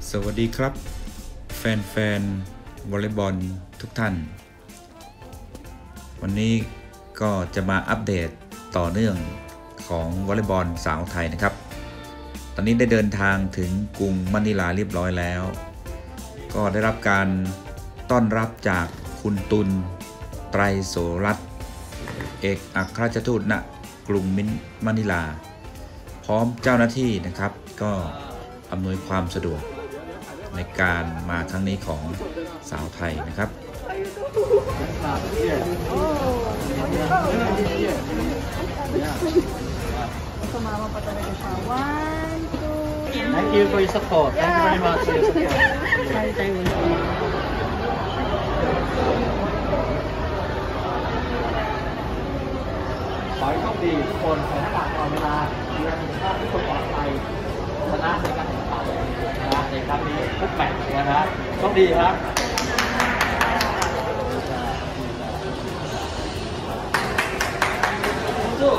สวัสดีครับแฟนวอลเลย์บอลทุกท่านวันนี้ก็จะมาอัปเดตต่อเนื่องของวอลเลย์บอลสาวไทยนะครับตอนนี้ได้เดินทางถึงกรุงมะนิลาเรียบร้อยแล้วก็ได้รับการต้อนรับจากคุณตุลไตรโสรัตน์เอกอัครราชทูตณกรุงมะนิลาพร้อมเจ้าหน้าที่นะครับก็อำนวยความสะดวกในการมาครั้งนี้ของสาวไทยนะครับ Thank you for your support. Thank you very much for your support. ขอให้โชคดีทุกคนใส่หน้ากากตลอดเวลาดูแลสุขภาพทุกคนปลอดภัยชนะในการแข่งขันนะในครั้งนี้ทุกแมตช์นะครับโชคดีครับสู้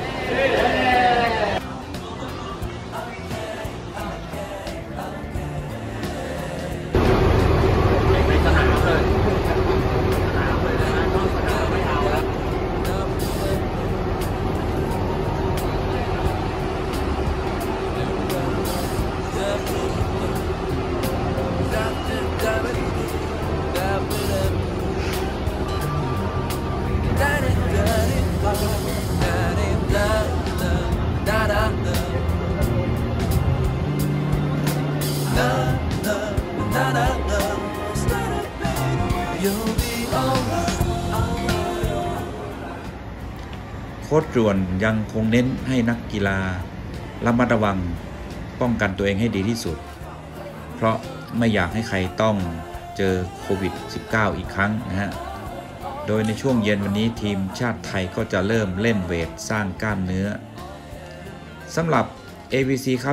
โค้ชจวนยังคงเน้นให้นักกีฬาระมัดระวังป้องกันตัวเองให้ดีที่สุดเพราะไม่อยากให้ใครต้องเจอโควิด -19 อีกครั้งนะฮะโดยในช่วงเย็นวันนี้ทีมชาติไทยก็จะเริ่มเล่นเวทสร้างกล้ามเนื้อสำหรับ ABC ครับ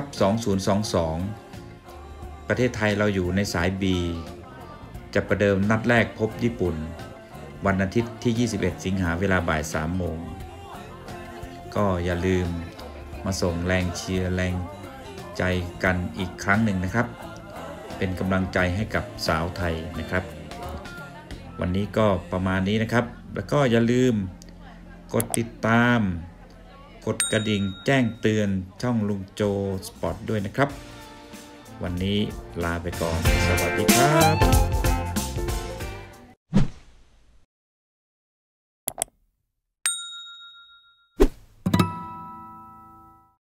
2022 ประเทศไทยเราอยู่ในสาย B จะประเดิมนัดแรกพบญี่ปุ่นวันอาทิตย์ที่ 21 สิงหาเวลาบ่าย 3 โมงก็อย่าลืมมาส่งแรงเชียร์แรงใจกันอีกครั้งหนึ่งนะครับเป็นกำลังใจให้กับสาวไทยนะครับวันนี้ก็ประมาณนี้นะครับแล้วก็อย่าลืมกดติดตามกดกระดิ่งแจ้งเตือนช่องลุงโจสปอร์ตด้วยนะครับวันนี้ลาไปก่อนสวัสดีครับ